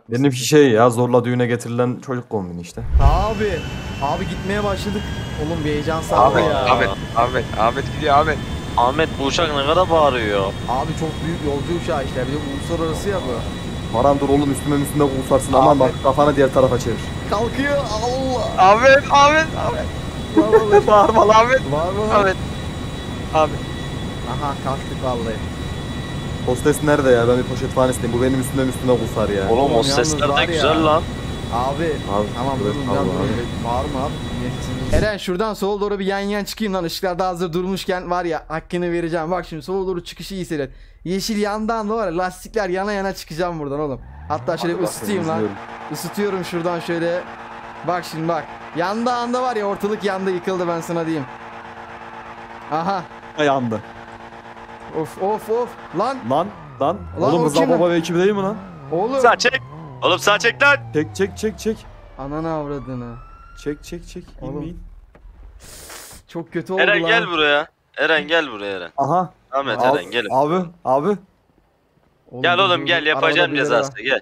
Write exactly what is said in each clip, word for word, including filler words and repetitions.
Benimki şey ya, zorla düğüne getirilen çocuk kombini işte. Abi. Abi gitmeye başladık. Oğlum bir heyecan sağladı Ahmet, ya. Ahmet, Ahmet, Ahmet gidiyor Ahmet. Ahmet bu uçak ne kadar bağırıyor. Abi çok büyük yolcu uçağı işte. Bir de uluslararası ya bu. Baran dur oğlum, üstüme üstüne kursarsın, aman bak kafanı diğer tarafa çevir. Kalkıyor. Allah. Ahmet, Ahmet, Ahmet. Bağırma lan. Ahmet, Var mı lan? Ahmet. Ahmet. Aha kalktık vallahi. Hostes nerede ya? Ben bir poşet falan isteyeyim. Bu benim üstüme üstüne kursar ya. Oğlum o yalnız sesler var de ya. güzel lan. Abi. Abi, Tamam evet, durun tamam ben abi. bağırma abi. Eren şuradan sola doğru bir yan yan çıkayım lan. Işıklarda hazır durmuşken var ya hakkını vereceğim. Bak şimdi sola doğru çıkışı iyi seyret. Yeşil yandan da var ya, lastikler yana yana çıkacağım buradan oğlum. Hatta şöyle Hadi ısıtayım lan. izliyorum. Isıtıyorum şuradan şöyle. Bak şimdi bak. Yanda anda var ya, ortalık yanda yıkıldı, ben sana diyeyim. Aha. Yandı. Of of of. Lan. Lan lan. Lan oğlum o Rıza kim Baba lan? ve ekibi değil mi lan? Oğlum. Sağ çek. Oğlum sağ çek lan. Çek çek çek çek. Ananı avradını. Çek çek çek. Oğlum. İnmeyin. Çok kötü oldu Eren lan. gel buraya. Eren gel buraya Eren. Aha. Ahmet Al- Eren gel. Abi abi. Oğlum, Gel dur, oğlum dur, gel dur. yapacağım Arabada birileri var. cezasını gel.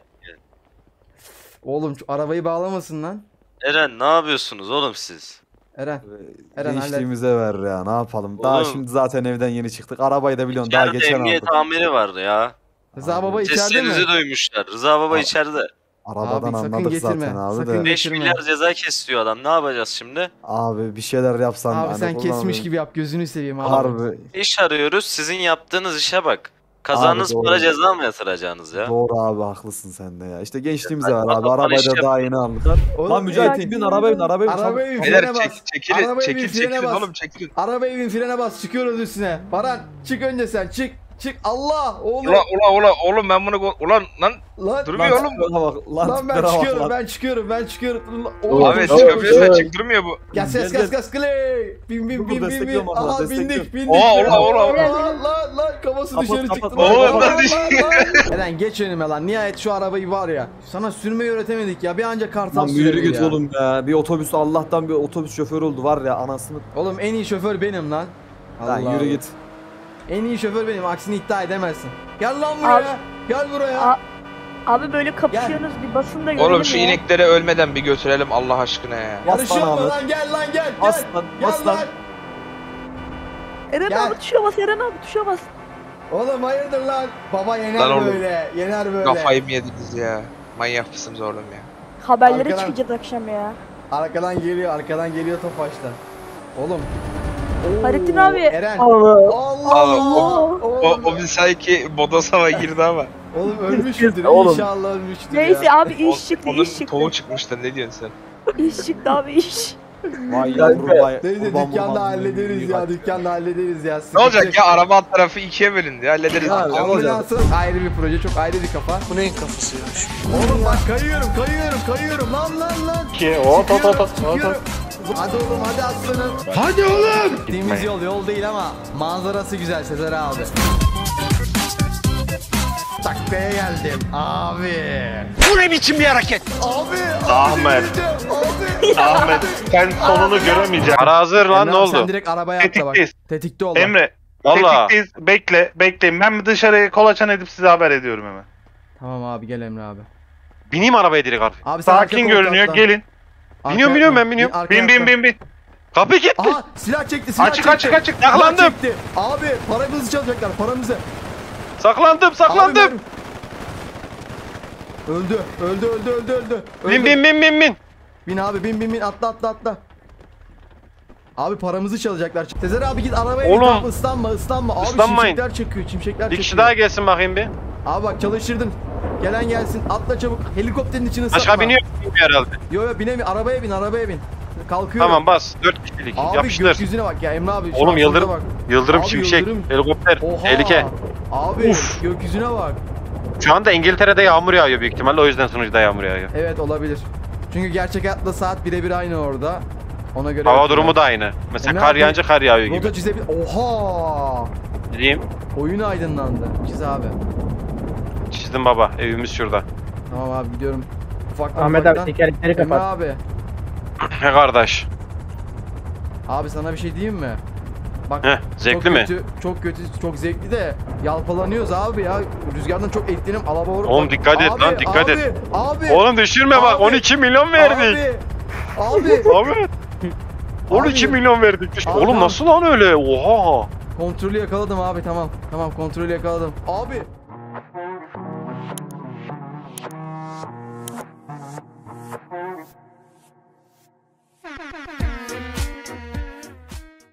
Oğlum şu arabayı bağlamasın lan. Eren ne yapıyorsunuz oğlum siz? Eren. Eren, Gençliğimize ver ya, ne yapalım. Daha Oğlum. şimdi zaten evden yeni çıktık. Arabayı da biliyorsun daha İçeride geçen emniyet aldık. amiri vardı ya. Rıza Baba içeride mi? Seslerinizi duymuşlar. Rıza Baba Abi. içeride. Arabadan Abi, sakın anladık getirme, zaten abi sakın de. getirme. beş milyar ceza kesiyor adam. Ne yapacağız şimdi? Abi bir şeyler yapsan. Abi hani sen buradan kesmiş bir- gibi yap, gözünü seveyim abi. Harbi. İş arıyoruz. Sizin yaptığınız işe bak. Kazandığınız Abi, para doğru. ceza mı yatıracaksınız ya? Doğru abi, haklısın sen de ya. İşte gençliğimize Ya, var ben abi. adam Arabayı iş da daha yapıyorum. yeni aldık. Oğlum, Lan Mücahit ya- bin arabaya bin arabaya bin. Arabaya Çabuk. bin, Beyler frene bas. çek, çekilin, Arabaya bin, çekil, frene çekilin bas. oğlum çekilin. Arabaya bin, frene bas, çıkıyoruz üstüne. Baran çık önce sen, çık. Çık Allah oğlum. Ula ula ula oğlum ben bunu go- ulan lan Lan, durmuyor Lan oğlum bu. tiplere bak, Lan, lan ben tiplere bak çıkıyorum, lan. ben çıkıyorum, ben çıkıyorum. Oğlum, Ahmet Tamam, çıkamıyorsa tamam. çıktırmıyor bu. Gaz Gel, gaz gel. gaz gaz kley. Bin bin Dur, dur, bin bin bin. destekliyorum abi, Aha destekliyorum. bindik bindik. Oha, ola, ola, ola. Lan lan lan kafası Kapat, dışarı kapat, çıktı. kapat. Oğlum, Lan, lan lan, düştü. lan. Eren geç önüme lan. Nihayet şu arabayı var ya. Sana sürmeyi öğretemedik ya. Bir anca kartal Lan yürü sürebilir git ya. oğlum ya. Bir otobüs, Allah'tan bir otobüs şoförü oldu var ya, anasını. Oğlum en iyi şoför benim lan. Lan yürü Allah. git. En iyi şoför benim, aksini iddia edemezsin. Gel lan buraya. Abi- Gel buraya. A- Abi böyle kapışıyorsunuz, bir basın da görelim Oğlum şu ya. inekleri ölmeden bir götürelim Allah aşkına ya. Yarışıyor Aslan mu Ahmet. lan? Gel lan gel. Gel. Aslan, Gel aslan. lan. Eren Gel. abi tuşa bas, Eren abi tuşa bas. Oğlum hayırdır lan? Baba yener Lan oğlum. böyle. Yener böyle. Kafayı mı yediniz ya? Manyak mısınız oğlum ya? Haberlere Arkadan- çıkacağız akşam ya. Arkadan geliyor, arkadan geliyor Tofaş'tan. Oğlum. Oo, Hayrettin abi. Eren. Allah. Allah Abi, Allah. O, Oğlum, o bir sanki bodosava girdi ama. oğlum ölmüş müdür? Oğlum. İnşallah ölmüştür Neyse ya. abi iş çıktı, Onun iş çıktı. tohum çıkmıştı ne diyorsun sen? İş çıktı abi iş. Vay yavrum vay. Neyse Kurban dükkanda kurban. hallederiz ya, dükkanda hallederiz ya. Ne olacak ya araba alt tarafı ikiye bölündü hallederiz. Ya, Ya, Ambulansın ayrı bir proje, çok ayrı bir kafa. Bu neyin kafası ya? Oğlum bak kayıyorum, kayıyorum, kayıyorum. Lan lan lan. Ki o tot tot tot Çıkıyorum. Hadi oğlum, hadi aslanım. Hadi oğlum. Gittiğimiz yol yol değil ama manzarası güzel Sezer abi. Taklaya geldim abi. Bu ne biçim bir hareket? Abi. Ahmet. Abi. Ahmet sen sonunu göremeyeceksin. Ara hazır lan, Emre ne abi, oldu? Sen direkt arabaya atla bak. Tetikteyiz. Tetikte ol. bak. Emre. Valla. Tetikteyiz. Bekle. Bekleyin. Ben bir dışarıya kolaçan edip size haber ediyorum hemen. Tamam abi, gel Emre abi. Bineyim arabaya direkt abi. Abi sen arka Sakin koltuğa görünüyor. atla. Gelin. Arkaya Biniyorum, biniyorum, atla. ben biniyorum. arkaya Bin bin atla. bin bin. Kapı gitti. Aha silah çekti, silah Açık çekti. açık açık. Silah Yakalandım. çekti. Abi paramızı çalacaklar, paramızı. Saklandım, saklandım. Abi, ben- öldü, öldü, öldü, öldü, öldü. Bin Öldü. bin bin bin bin. Bin abi, bin bin bin, atla atla atla. Abi paramızı çalacaklar. Sezer abi git arabaya bin, Oğlum. tamam, ıslanma ıslanma. Abi Islanmayın. çimşekler çöküyor, çimşekler Bir kişi çöküyor. daha gelsin bakayım bir. Abi bak çalıştırdın. Gelen gelsin, atla çabuk. Helikopterin içine ıslatma. Başka biniyor mu herhalde? Yo yo binemiyor, arabaya bin, arabaya bin. Kalkıyorum. Tamam bas. Dört kişilik. Abi Yapıştır. gökyüzüne bak ya Emre abi. Oğlum, şansımıza yıldırım. bak. Yıldırım Abi, şimşek. yıldırım. Helikopter. Oha. Tehlike. Abi Uf. gökyüzüne bak. Şu anda İngiltere'de yağmur yağıyor büyük ihtimalle, o yüzden sunucuda yağmur yağıyor. Evet olabilir. Çünkü gerçek hayatla saat birebir aynı orada. Ona göre. Hava yapıyorlar. durumu da aynı. Mesela Emre kar abi, yağınca kar yağıyor gibi. Rota çizebilir. Oha! Diyeyim. Oyun aydınlandı. Çiz abi. Çizdim baba. Evimiz şurada. Tamam abi gidiyorum. Ufaktan Ahmet abi ufaktan. tekerlekleri Emre kapat. abi. He kardeş. Abi sana bir şey diyeyim mi? Bak Heh, zevkli çok mi? Kötü, çok kötü, çok zevkli de yalpalanıyoruz abi ya. Rüzgardan çok etlenim alabora. Oğlum dikkat et lan, dikkat abi, et. Abi, Oğlum düşürme bak, Abi. on iki milyon verdik. Abi, abi. Abi. on iki Abi. milyon verdik. Düş- Abi, Oğlum tamam. nasıl lan öyle? Oha. Kontrolü yakaladım abi, tamam. Tamam, kontrolü yakaladım. Abi